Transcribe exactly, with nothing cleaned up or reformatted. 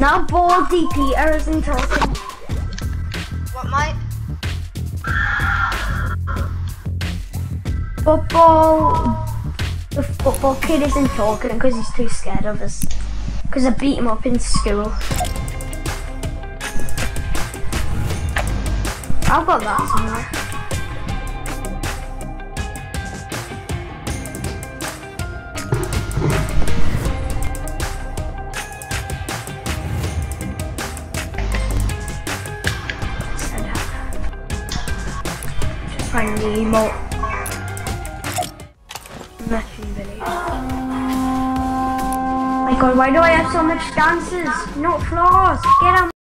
Now Baldy Peter isn't talking. What, mate? Football. The football kid isn't talking because he's too scared of us. Because I beat him up in school. I've got that somewhere. Just find the emote. My god, why do I have so much dances? No flaws. Get out.